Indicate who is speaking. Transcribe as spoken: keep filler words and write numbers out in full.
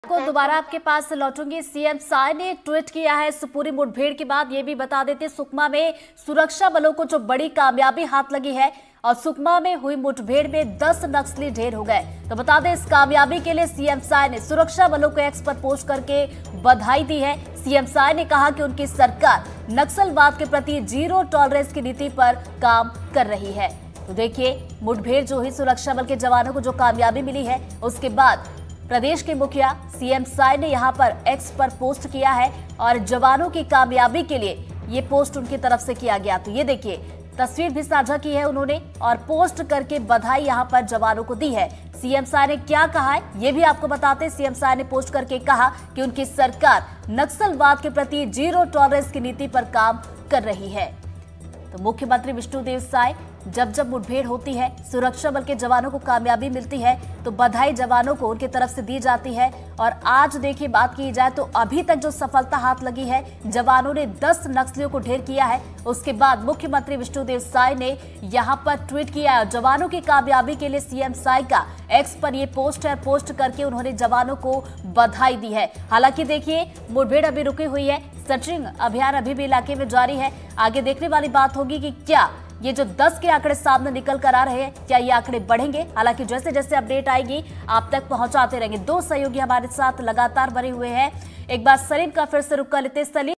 Speaker 1: को दोबारा आपके पास लौटूंगी। सीएम साय ने ट्वीट किया है इस पूरी मुठभेड़ के बाद। ये भी बता देते, सुकमा में सुरक्षा बलों को जो बड़ी कामयाबी हाथ लगी है और सुकमा में हुई मुठभेड़ में दस नक्सली ढेर हो गए। तो बता दें, इस कामयाबी के लिए सीएम साय ने सुरक्षा बलों को एक्स पर पोस्ट करके बधाई दी है। सीएम साय ने कहा कि उनकी सरकार नक्सलवाद के प्रति जीरो टॉलरेंस की नीति पर काम कर रही है। तो देखिए, मुठभेड़ जो हुई, सुरक्षा बल के जवानों को जो कामयाबी मिली है, उसके बाद प्रदेश के मुखिया सीएम साय ने यहां पर एक्स पर पोस्ट किया है और जवानों की कामयाबी के लिए ये पोस्ट उनकी तरफ से किया गया। तो ये देखिए, तस्वीर भी साझा की है उन्होंने और पोस्ट करके बधाई यहां पर जवानों को दी है। सीएम साय ने क्या कहा है ये भी आपको बताते हैं। सीएम साय ने पोस्ट करके कहा कि उनकी सरकार नक्सलवाद के प्रति जीरो टॉलरेंस की नीति पर काम कर रही है। तो मुख्यमंत्री विष्णुदेव साय, जब जब मुठभेड़ होती है, सुरक्षा बल के जवानों को कामयाबी मिलती है तो बधाई जवानों को उनकी तरफ से दी जाती है। और आज देखिए, बात की जाए तो अभी तक जो सफलता हाथ लगी है, जवानों ने दस नक्सलियों को ढेर किया है। उसके बाद मुख्यमंत्री विष्णुदेव साय ने यहां पर ट्वीट किया है। जवानों की कामयाबी के लिए सीएम साय का एक्स पर ये पोस्ट है। पोस्ट करके उन्होंने जवानों को बधाई दी है। हालांकि देखिए, मुठभेड़ अभी रुकी हुई है, सर्चिंग अभियान अभी भी इलाके में जारी है। आगे देखने वाली बात होगी कि क्या ये जो दस के आंकड़े सामने निकल कर आ रहे हैं, क्या ये आंकड़े बढ़ेंगे। हालांकि जैसे जैसे अपडेट आएगी आप तक पहुंचाते रहेंगे। दो सहयोगी हमारे साथ लगातार बने हुए हैं। एक बार सलीम का फिर से रुक कर लेते। सलीम,